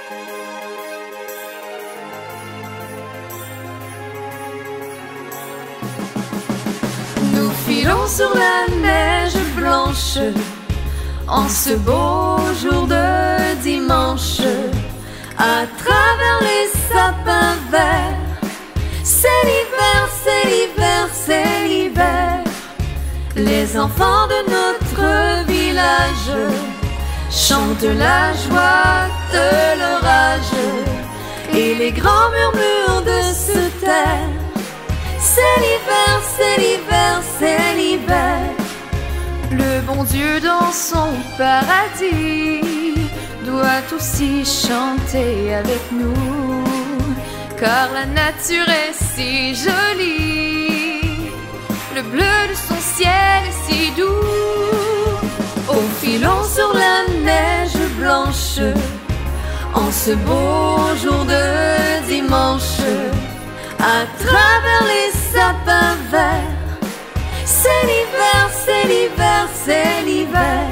Nous filons sur la neige blanche en ce beau jour de dimanche, à travers les sapins verts. C'est l'hiver, c'est l'hiver, c'est l'hiver. Les enfants de notre village chantent la joie de l'orage et les grands murmures de se taire. C'est l'hiver, c'est l'hiver, c'est l'hiver. Le bon Dieu dans son paradis doit aussi chanter avec nous, car la nature est si jolie, le bleu de son ciel est si doux. Au filon sur la neige blanche, en ce beau jour de dimanche, à travers les sapins verts. C'est l'hiver, c'est l'hiver, c'est l'hiver.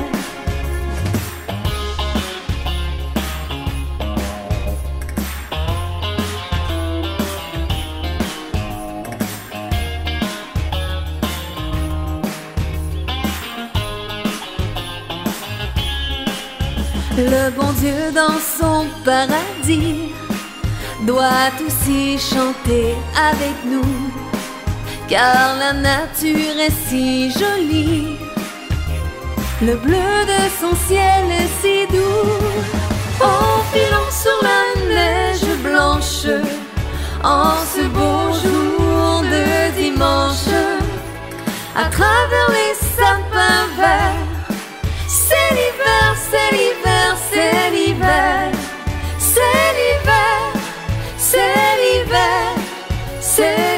Le bon Dieu dans son paradis doit aussi chanter avec nous, car la nature est si jolie, le bleu de son ciel est si doux. Oh, filons sur la neige blanche, en ce beau jour de dimanche, à travers les sapins verts. C'est l'hiver, c'est l'hiver, c'est l'hiver. C'est l'hiver, c'est l'hiver, c'est